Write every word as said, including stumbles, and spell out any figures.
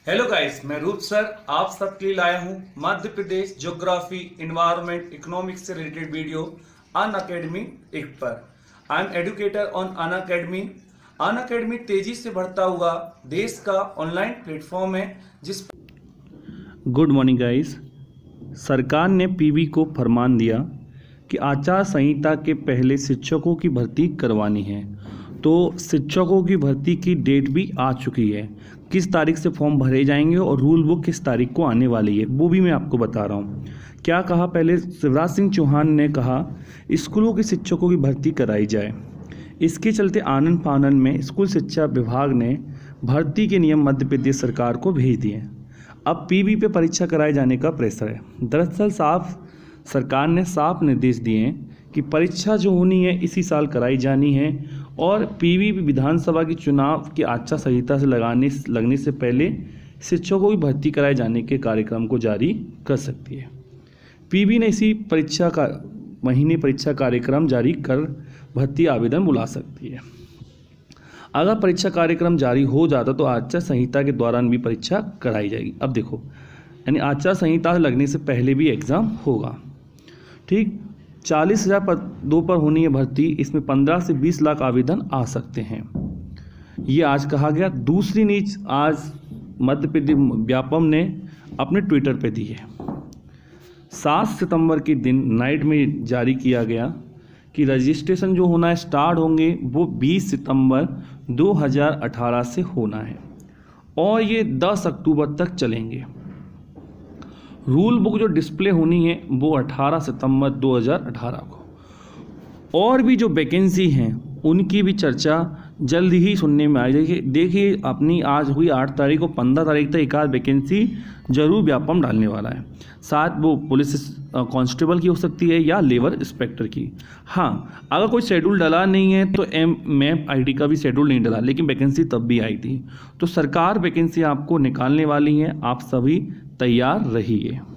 Hello guys, मैं रूप sir आप सबके लिए लाया हूं Madhya Pradesh geography environment economics से रिलेटेड वीडियो अन अकेडमी एक पर। I am educator on Unacademy. Unacademy तेजी से बढ़ता हुआ देश का ऑनलाइन प्लेटफॉर्म है जिस गुड मॉर्निंग गाइस। सरकार ने पीबी को फरमान दिया कि आचार संहिता के पहले शिक्षकों की भर्ती करवानी है। तो शिक्षकों की भर्ती की डेट भी आ चुकी है। किस तारीख से फॉर्म भरे जाएंगे और रूल बुक किस तारीख को आने वाली है वो भी मैं आपको बता रहा हूँ। क्या कहा, पहले शिवराज सिंह चौहान ने कहा स्कूलों के शिक्षकों की भर्ती कराई जाए। इसके चलते आनन फानन में स्कूल शिक्षा विभाग ने भर्ती के नियम मध्य प्रदेश सरकार को भेज दिए। अब पीबी पे परीक्षा कराए जाने का प्रेशर है। दरअसल साफ सरकार ने साफ निर्देश दिए हैं कि परीक्षा जो होनी है इसी साल कराई जानी है और पीबी विधानसभा की चुनाव की आचार संहिता से लगाने लगने से पहले शिक्षकों की भर्ती कराए जाने के कार्यक्रम को जारी कर सकती है। पीबी ने इसी परीक्षा का महीने परीक्षा कार्यक्रम जारी कर भर्ती आवेदन बुला सकती है। अगर परीक्षा कार्यक्रम जारी हो जाता तो आचार संहिता के दौरान भी परीक्षा कराई जाएगी। अब देखो, यानी आचार संहिता लगने से पहले भी एग्ज़ाम होगा। ठीक, चालीस हज़ार पदों पर होनी है भर्ती। इसमें पंद्रह से बीस लाख आवेदन आ सकते हैं, ये आज कहा गया। दूसरी न्यूज़ आज मध्य प्रदेश व्यापम ने अपने ट्विटर पे दी है। सात सितंबर के दिन नाइट में जारी किया गया कि रजिस्ट्रेशन जो होना है स्टार्ट होंगे वो बीस सितंबर दो हज़ार अठारह से होना है और ये दस अक्टूबर तक चलेंगे। रूल बुक जो डिस्प्ले होनी है वो अठारह सितंबर दो हज़ार अठारह को। और भी जो वैकेंसी हैं उनकी भी चर्चा जल्द ही सुनने में आ जाएगी। देखिए, अपनी आज हुई आठ तारीख को, पंद्रह तारीख तक एक आध वैकेंसी जरूर व्यापम डालने वाला है। साथ वो पुलिस कांस्टेबल की हो सकती है या लेबर इंस्पेक्टर की। हाँ, अगर कोई शेड्यूल डाला नहीं है तो एम मैप आईडी का भी शेड्यूल नहीं डाला, लेकिन वैकेंसी तब भी आई थी। तो सरकार वैकेंसी आपको निकालने वाली है, आप सभी तैयार रहिए।